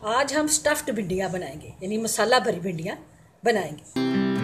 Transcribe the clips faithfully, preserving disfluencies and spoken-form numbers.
आज हम स्टफ्ड भिंडियाँ बनाएंगे, यानी मसाला भरी भिंडियाँ बनाएंगे।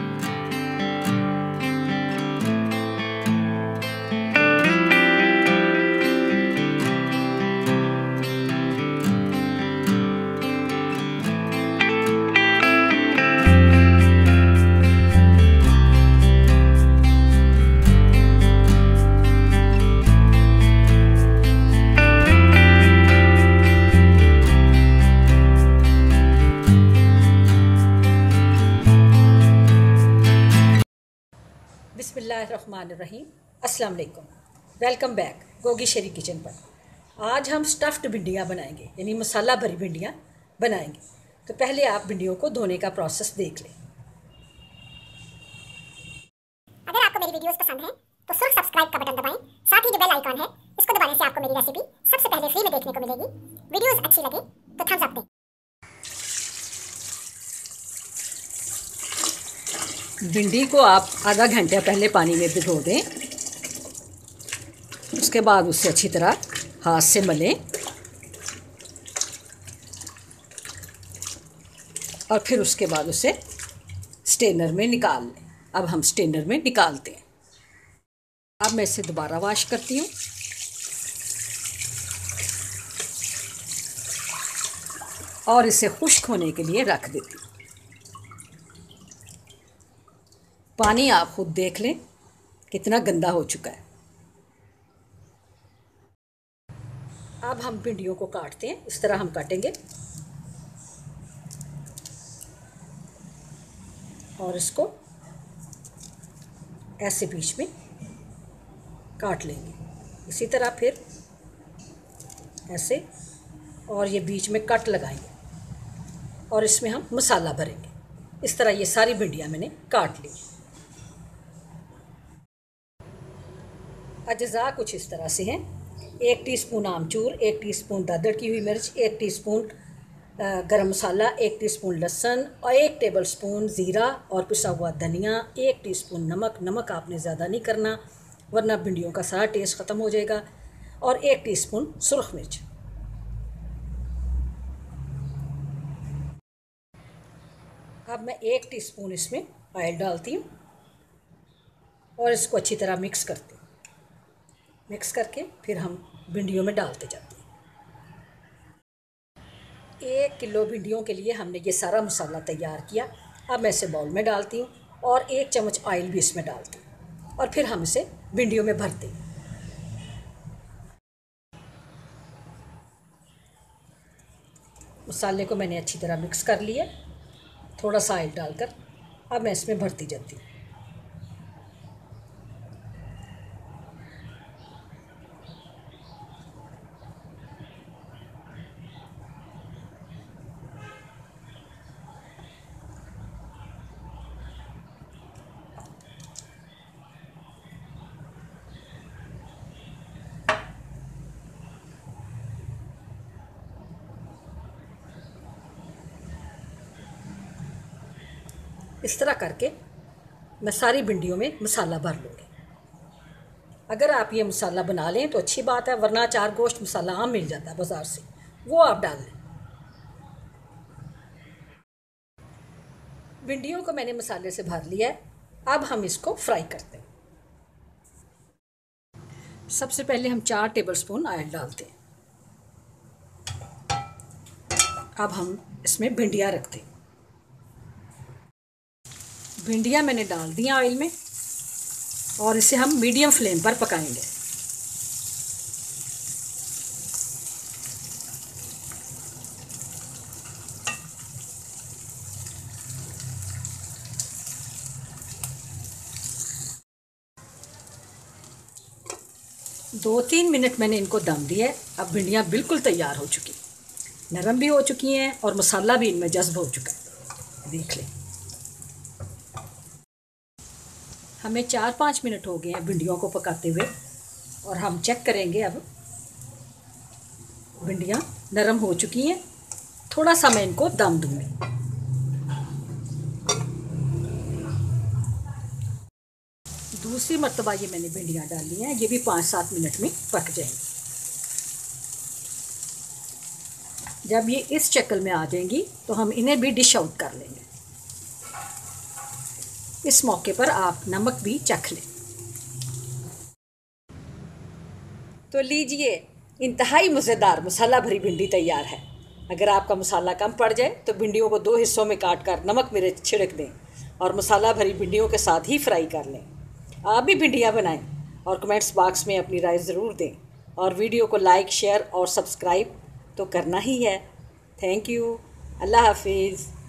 बिस्मिल्लाहिर्रहमानिर्रहीम, अस्सलाम वालेकुम, वेलकम बैक गोगी शेरी किचन पर। आज हम स्टफ्ड भिंडियाँ बनाएंगे, यानी मसाला भरी भिंडियाँ बनाएंगे। तो पहले आप भिंडियों को धोने का प्रोसेस देख लें। अगर आपको मेरी वीडियोस पसंद हैं तो सिर्फ सब्सक्राइब का बटन दबाएं, साथ ही जो बेल आइकॉन है इसको दबाने से आपको मेरी रेसिपी सबसे पहले फ्री में देखने को मिलेगी। वीडियोस अच्छी लगे तो थम्स अप दें। भिंडी को आप आधा घंटा पहले पानी में भिगो दें। उसके बाद उसे अच्छी तरह हाथ से मलें और फिर उसके बाद उसे स्ट्रेनर में निकाल लें। अब हम स्ट्रेनर में निकालते हैं। अब मैं इसे दोबारा वॉश करती हूँ और इसे खुश्क होने के लिए रख देती हूँ। पानी आप खुद देख लें कितना गंदा हो चुका है। अब हम भिंडियों को काटते हैं। इस तरह हम काटेंगे और इसको ऐसे बीच में काट लेंगे। इसी तरह फिर ऐसे, और ये बीच में कट लगाएंगे और इसमें हम मसाला भरेंगे। इस तरह ये सारी भिंडियाँ मैंने काट ली। अज्जा कुछ इस तरह से हैं। एक टीस्पून आमचूर, एक टीस्पून दादड़ की हुई मिर्च, एक टीस्पून गरम मसाला, एक टीस्पून लहसुन और एक टेबलस्पून ज़ीरा और पिसा हुआ धनिया, एक टीस्पून नमक। नमक आपने ज़्यादा नहीं करना वरना भिंडियों का सारा टेस्ट ख़त्म हो जाएगा। और एक टीस्पून सुरख मिर्च। अब मैं एक टीस्पून इसमें ऑयल डालती हूँ और इसको अच्छी तरह मिक्स करती हूँ। मिक्स करके फिर हम भिंडियों में डालते जाते हैं। एक किलो भिंडियों के लिए हमने ये सारा मसाला तैयार किया। अब मैं इसे बाउल में डालती हूँ और एक चम्मच ऑयल भी इसमें डालती हूँ और फिर हम इसे भिंडियों में भरते हैं। मसाले को मैंने अच्छी तरह मिक्स कर लिया, थोड़ा सा ऑयल डालकर। अब मैं इसमें भरती जाती हूँ। इस तरह करके मैं सारी भिंडियों में मसाला भर लूँगी। अगर आप ये मसाला बना लें तो अच्छी बात है, वरना चार गोश्त मसाला आम मिल जाता है बाज़ार से, वो आप डाल लें। भिंडियों को मैंने मसाले से भर लिया है। अब हम इसको फ्राई करते हैं। सबसे पहले हम चार टेबलस्पून ऑयल डालते हैं। अब हम इसमें भिंडियाँ रखते हैं। भिंडियाँ मैंने डाल दी ऑयल में और इसे हम मीडियम फ्लेम पर पकाएंगे। दो तीन मिनट मैंने इनको दम दिया है। अब भिंडियाँ बिल्कुल तैयार हो चुकी, नरम भी हो चुकी हैं और मसाला भी इनमें जज्ब हो चुका है। देख लें, हमें चार पाँच मिनट हो गए हैं भिंडियों को पकाते हुए और हम चेक करेंगे। अब भिंडियाँ नरम हो चुकी हैं। थोड़ा सा मैं इनको दम दूँगी। दूसरी मर्तबा ये मैंने भिंडियाँ डाली हैं। ये भी पाँच सात मिनट में पक जाएंगी। जब ये इस शक्ल में आ जाएंगी तो हम इन्हें भी डिश आउट कर लेंगे। इस मौके पर आप नमक भी चख लें। तो लीजिए, इंतहाई मज़ेदार मसाला भरी भिंडी तैयार है। अगर आपका मसाला कम पड़ जाए तो भिंडियों को दो हिस्सों में काट कर नमक मिर्च छिड़क दें और मसाला भरी भिंडियों के साथ ही फ्राई कर लें। आप भी भिंडियाँ बनाएं और कमेंट्स बॉक्स में अपनी राय ज़रूर दें और वीडियो को लाइक शेयर और सब्सक्राइब तो करना ही है। Thank you. अल्लाह हाफिज़।